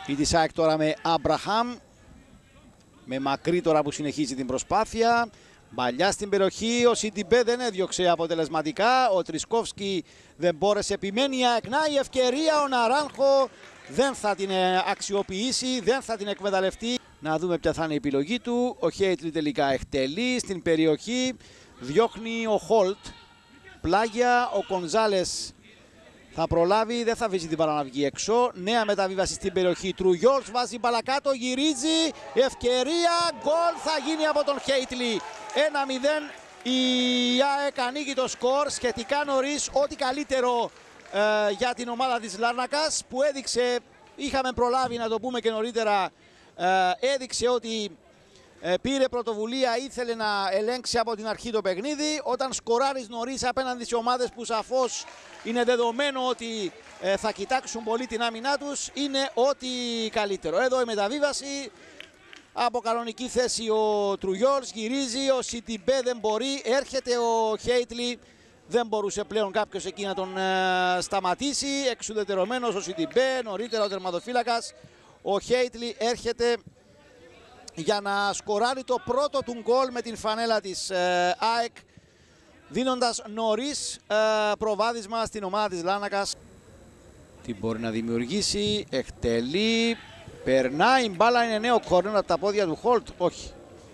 Η της ΑΕΚ τώρα με Αμπραχάμ. Με Μακρύ τώρα που συνεχίζει την προσπάθεια. Μπαλιά στην περιοχή, ο Σιντιμπέ δεν έδιωξε αποτελεσματικά. Ο Τρισκόφσκι δεν μπόρεσε, επιμένει η ΑΕΚ. Να η ευκαιρία, ο Ναράνχο δεν θα την αξιοποιήσει, δεν θα την εκμεταλλευτεί. Να δούμε ποια θα είναι η επιλογή του. Ο Χέιτλι τελικά εκτελεί στην περιοχή. Διώχνει ο Χολτ. Πλάγια, ο Κονζάλες θα προλάβει, δεν θα αφήσει την μπάλα να βγει έξω. Νέα μεταβίβαση στην περιοχή. Τρουγιόλς βάζει μπάλα κάτω, γυρίζει. Ευκαιρία, γκολ θα γίνει από τον Χέιτλι. 1-0. Η ΑΕΚ ανοίγει το σκορ σχετικά νωρίς. Ό,τι καλύτερο για την ομάδα της Λάρνακας που έδειξε, είχαμε προλάβει να το πούμε και νωρίτερα, έδειξε ότι πήρε πρωτοβουλία, ήθελε να ελέγξει από την αρχή το παιχνίδι. Όταν σκοράρεις νωρίς απέναντι σε ομάδες που σαφώς είναι δεδομένο ότι θα κοιτάξουν πολύ την άμυνά τους, είναι ό,τι καλύτερο. Εδώ η μεταβίβαση. Από κανονική θέση ο Τρουγιόλς γυρίζει, ο Σιντιμπέ δεν μπορεί, έρχεται ο Χέιτλι. Δεν μπορούσε πλέον κάποιος εκεί να τον σταματήσει. Εξουδετερωμένος ο Σιντιμπέ, νωρίτερα ο τερματοφύλακας. Ο Χέιτλι έρχεται για να σκοράρει το πρώτο του γκολ με την φανέλα της ΑΕΚ, δίνοντας νωρίς προβάδισμα στην ομάδα της Λάρνακας. Τι μπορεί να δημιουργήσει, εκτελεί, περνάει η μπάλα, είναι νέο κόρνερ από τα πόδια του Χολτ, όχι.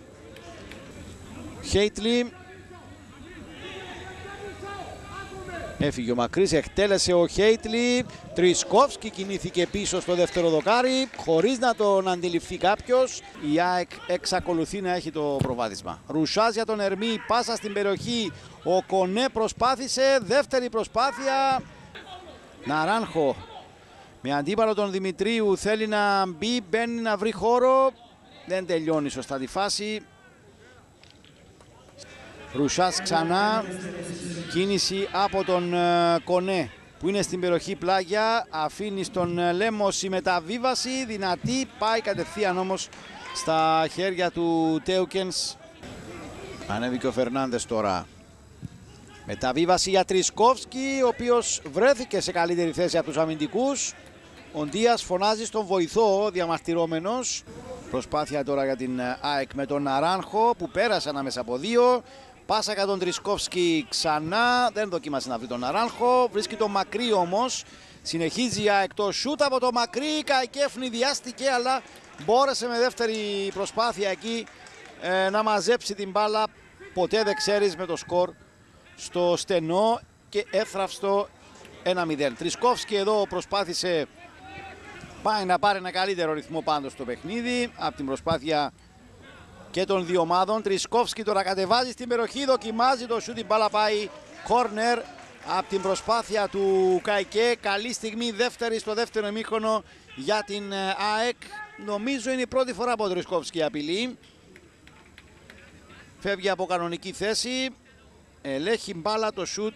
Χέιτλι. Έφυγε ο Μακρύς, εκτέλεσε ο Χέιτλι. Τρισκόφσκι κινήθηκε πίσω στο δεύτερο δοκάρι, χωρίς να τον αντιληφθεί κάποιος. Η ΑΕΚ εξακολουθεί να έχει το προβάδισμα. Ρουσάς για τον Ερμή, πάσα στην περιοχή. Ο Κονέ προσπάθησε, δεύτερη προσπάθεια. Ναράνχο με αντίπαλο τον Δημητρίου, θέλει να μπει, μπαίνει να βρει χώρο. Δεν τελειώνει σωστά τη φάση. Ρουσάς ξανά, κίνηση από τον Κονέ που είναι στην περιοχή πλάγια, αφήνει στον Λέμος η μεταβίβαση, δυνατή, πάει κατευθείαν όμως στα χέρια του Τέουκενς. Ανέβηκε ο Φερνάντες τώρα. Μεταβίβαση για Τρισκόφσκι, ο οποίος βρέθηκε σε καλύτερη θέση από τους αμυντικούς. Ο Ντίας φωνάζει στον βοηθό, διαμαρτυρόμενος. Προσπάθεια τώρα για την ΑΕΚ με τον Ναράνχο που πέρασε ανάμεσα από δύο. Πάσα για τον Τρισκόφσκι ξανά, δεν δοκίμασε να βρει τον Ναράνχο, βρίσκει τον Μακρύ όμως. Συνεχίζει η ΑΕΚ, το σούτ από το Μακρύ, Καϊκέφνη διάστηκε αλλά μπόρεσε με δεύτερη προσπάθεια εκεί να μαζέψει την μπάλα. Ποτέ δεν ξέρεις με το σκορ στο στενό και εύθραυστο 1-0. Τρισκόφσκι εδώ προσπάθησε, πάει να πάρει ένα καλύτερο ρυθμό πάντως στο παιχνίδι από την προσπάθεια και των δύο ομάδων. Τρισκόφσκι τώρα κατεβάζει στην περιοχή, δοκιμάζει το σούτ, η μπάλα πάει κόρνερ από την προσπάθεια του Καϊκέ. Καλή στιγμή, δεύτερη στο δεύτερο ημίχρονο για την ΑΕΚ. Νομίζω είναι η πρώτη φορά από Τρισκόφσκι η απειλή. Φεύγει από κανονική θέση, ελέγχει μπάλα το σούτ.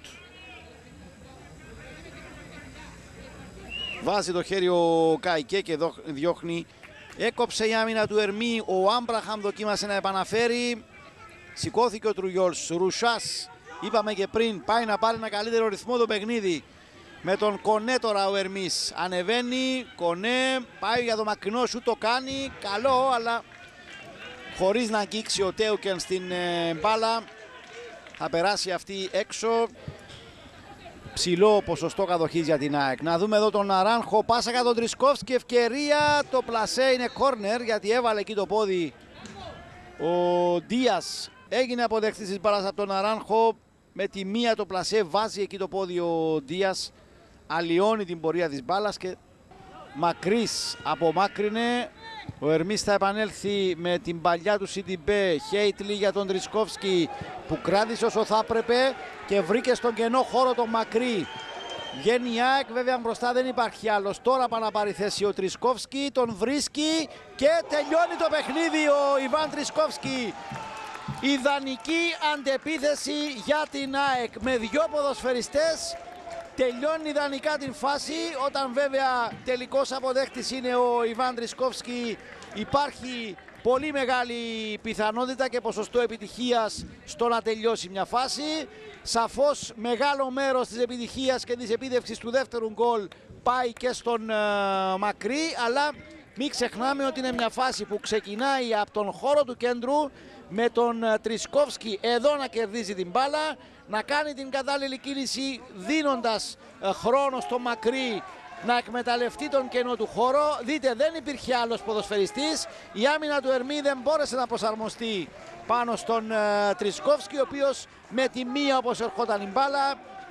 Βάζει το χέρι ο Καϊκέ και διώχνει. Έκοψε η άμυνα του Ερμή, ο Άμπραχαμ δοκίμασε να επαναφέρει. Σηκώθηκε ο Τρουγιόλς, Ρουσάς, είπαμε και πριν, πάει να πάρει ένα καλύτερο ρυθμό το παιχνίδι. Με τον Κονέ τώρα ο Ερμής ανεβαίνει, Κονέ πάει για το μακρινό σου, το κάνει, καλό αλλά χωρίς να αγγίξει ο Τέουκεν στην μπάλα. Θα περάσει αυτή έξω. Ψηλό ποσοστό κατοχής για την ΑΕΚ. Να δούμε εδώ τον Ναράνχο, πάσα για τον Τρισκόφσκι, ευκαιρία, το πλασέ είναι κόρνερ γιατί έβαλε εκεί το πόδι ο Ντίας. Έγινε αποδεκτής της μπάλας από τον Ναράνχο, με τη μία το πλασέ βάζει εκεί το πόδι ο Ντίας, αλλοιώνει την πορεία της μπάλας και Μακρύς απομάκρυνε. Ο Ερμής θα επανέλθει με την παλιά του Σιντιμπέ. Χέιτλι για τον Τρισκόφσκι που κράτησε όσο θα έπρεπε και βρήκε στον κενό χώρο τον Μακρύ. Βγαίνει η ΑΕΚ, βέβαια μπροστά δεν υπάρχει άλλος. Τώρα πάει να πάρει θέση ο Τρισκόφσκι, τον βρίσκει και τελειώνει το παιχνίδι ο Ιβάν Τρισκόφσκι. Ιδανική αντεπίθεση για την ΑΕΚ με δύο ποδοσφαιριστές. Τελειώνει ιδανικά την φάση, όταν βέβαια τελικός αποδέκτης είναι ο Ιβάν Τρισκόφσκι, υπάρχει πολύ μεγάλη πιθανότητα και ποσοστό επιτυχίας στο να τελειώσει μια φάση. Σαφώς μεγάλο μέρος της επιτυχίας και της επίτευξης του δεύτερου γκολ πάει και στον Μακρύ, αλλά Μην ξεχνάμε ότι είναι μια φάση που ξεκινάει από τον χώρο του κέντρου με τον Τρισκόφσκι εδώ να κερδίζει την μπάλα, να κάνει την κατάλληλη κίνηση δίνοντας χρόνο στο Μακρύ να εκμεταλλευτεί τον κενό του χώρο. Δείτε, δεν υπήρχε άλλος ποδοσφαιριστής. Η άμυνα του Ερμή δεν μπόρεσε να προσαρμοστεί πάνω στον Τρισκόφσκι, ο οποίος με τη μία, όπως ερχόταν η μπάλα,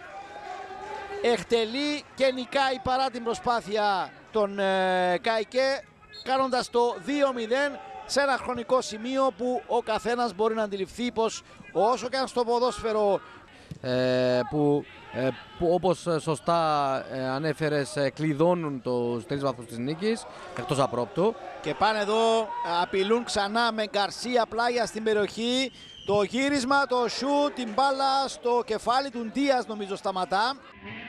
εκτελεί και νικάει παρά την προσπάθεια των Καϊκέ, κάνοντας το 2-0 σε ένα χρονικό σημείο που ο καθένας μπορεί να αντιληφθεί πως όσο και αν στο ποδόσφαιρο που όπως σωστά ανέφερες κλειδώνουν τους 3 βαθμούς της νίκης εκτός απρόπτου. Και πάνε εδώ, απειλούν ξανά με Γκαρσία πλάγια στην περιοχή. Το γύρισμα, το σουτ, την μπάλα στο κεφάλι του Ντίας νομίζω σταματά.